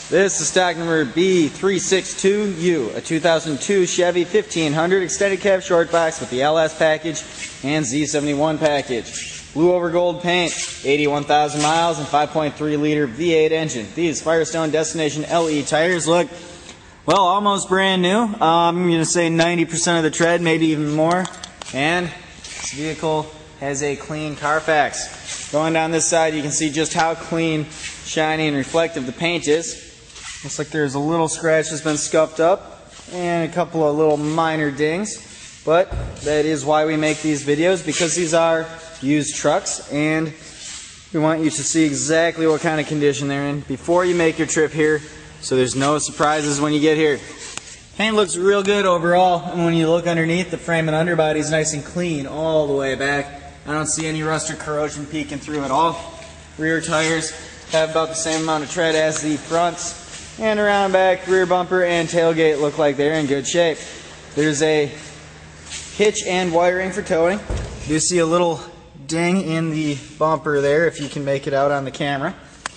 This is stock number B362U, a 2002 Chevy 1500 extended cab short box with the LS package and Z71 package. Blue over gold paint, 81,000 miles and 5.3 liter V8 engine. These Firestone Destination LE tires look, well, almost brand new. I'm going to say 90% of the tread, maybe even more. And this vehicle has a clean Carfax. Going down this side, you can see just how clean, shiny, and reflective the paint is. Looks like there's a little scratch that's been scuffed up and a couple of little minor dings. But that is why we make these videos, because these are used trucks and we want you to see exactly what kind of condition they're in before you make your trip here, so there's no surprises when you get here. Paint looks real good overall, and when you look underneath, the frame and underbody is nice and clean all the way back. I don't see any rust or corrosion peeking through at all. Rear tires have about the same amount of tread as the fronts, and around back, rear bumper and tailgate look like they're in good shape. There's a hitch and wiring for towing. You see a little ding in the bumper there, if you can make it out on the camera.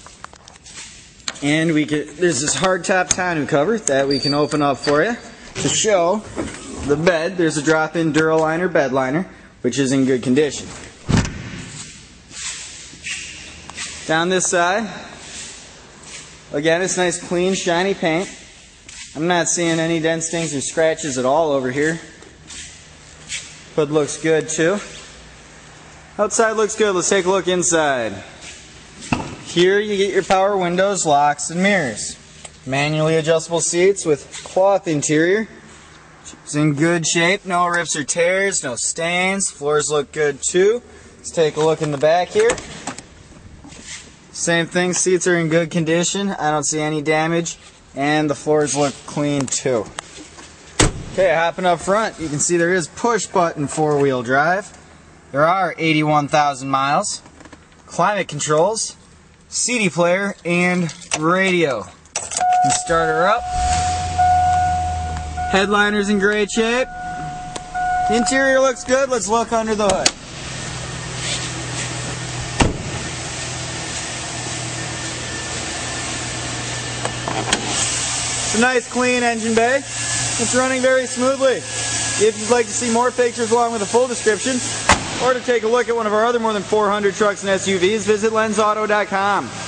And there's this hardtop tonneau cover that we can open up for you to show the bed. There's a drop-in Duraliner bed liner, which is in good condition. Down this side, again, it's nice, clean, shiny paint. I'm not seeing any dents, stings, or scratches at all over here. Hood looks good too. Outside looks good. Let's take a look inside. Here you get your power windows, locks, and mirrors. Manually adjustable seats with cloth interior. It's in good shape. No rips or tears, no stains. Floors look good too. Let's take a look in the back here. Same thing, seats are in good condition. I don't see any damage, and the floors look clean too. Okay, hopping up front, you can see there is push button four-wheel drive. There are 81,000 miles, climate controls, CD player, and radio. You start her up. Headliner's in great shape. The interior looks good. Let's look under the hood. It's a nice clean engine bay. It's running very smoothly. If you'd like to see more pictures along with a full description, or to take a look at one of our other more than 400 trucks and SUVs, visit lensauto.com.